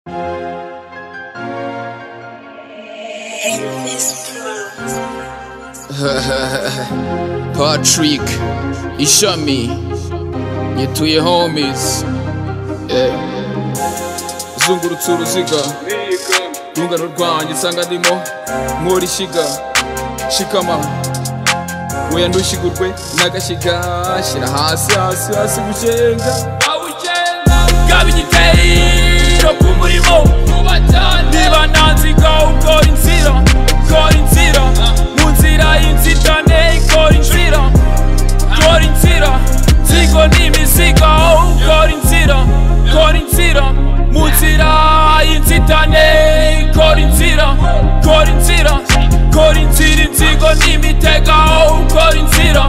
Patrick Ishami nyituye homies zungurutse uruziga rungano rwanjye nsanga ndimo nkora ishyiga shikama weya ntushigurwe n'agashyiga shyira hasi gucenga gaba igitero ku murimo niba nanziga ukora inzira mu nzira y'inzitane ikora inzira nzigo n'imiziga ukora inzira mu nzira y'inzitane ikora inzira inzigo n'imitega ukora inzira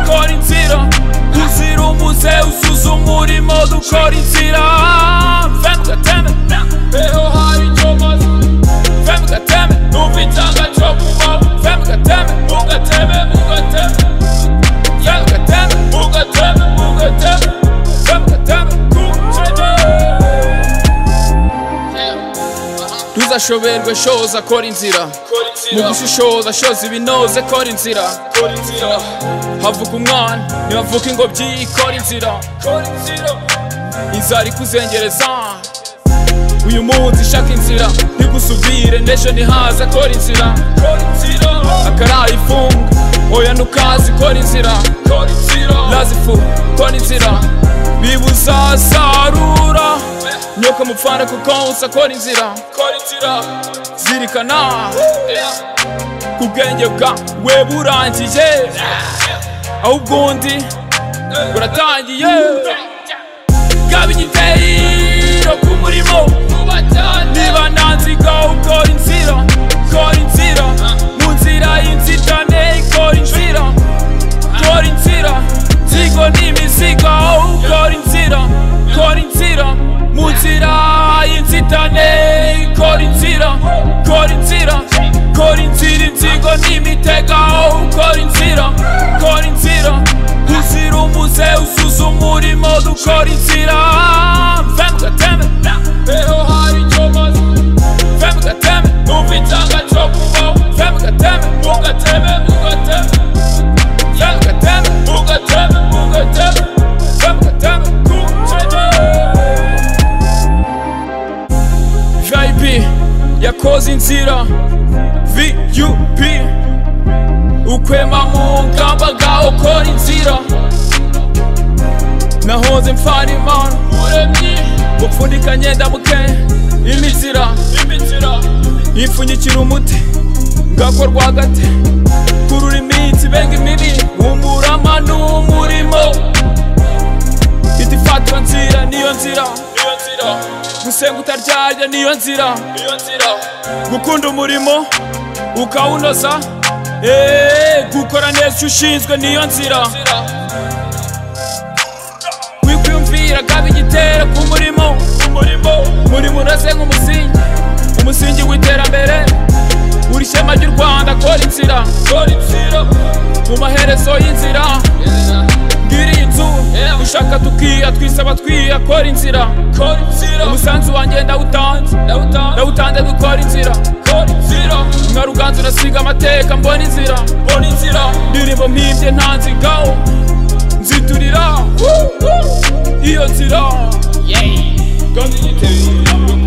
uzira umuze usuza umurimo dukora inzira femu gateme beho hari icyo maze femu gateme numva itanga cyo kubaho femu gateme mugateme femu gateme femu gateme ntuzashoberwe shoza akora inzira mu gushishoza shoza ibinoze kora inzira havuka umwana ntihavuka ingobyi ikora inzira inzara ikuzengereza uyu munsi ishaka inzira ntigusubire n'ejo ntihaza kora inzira akaraye ifunga oya ntukazi kora inzira lazifu kora inzira bibuza sarura nyoka mupfana kukonsa kora inzira zirikana ku bwenge bwawe burangiye aho ubwundi buratangiye gaba igitero ku murimo niba nanziga ukora inzira mu nzira y'inzitane ikora inzira nzigo n'imiziga ukora inzira mu nzira y'inzitane ikora inzira inzigo n'imitega ukora inzira uzira umuze usuza umurimo dukora inzira femu gateme beho hari icyo maze femu gateme numva itanga cyo kubaho femu gateme mugateme femu gateme femu gateme VIP yakoze inzira VUP ukwema mu ngamba ngaho ukora inzira nahoze mfana imana mupfundika nyenda muke imizira yipfunyikira umuti ngakorwa hagati kurura iminsi benga imibi umurama n'umurimo itifatwa nzira niyo nzira gusenga utaryarya niyo nzira gukunda umurimo ukawunoza gukora neza icyo ushinzwe niyo nzira wikwiyumvira gaba igitero ku murimo unoze nk'umusingi w'iterambere uri ishema ry'u Rwanda kora inzira mu maherezo y'inzira ngiriye inzu dushaka tukiya twisaba twiya kora inzira umusanzu wanjye ndawutanze dukora inzira nka Ruganzu nasiga amateka mbona inzira ndirimbo mpimbye ntanzigaho nziturira iyo nzira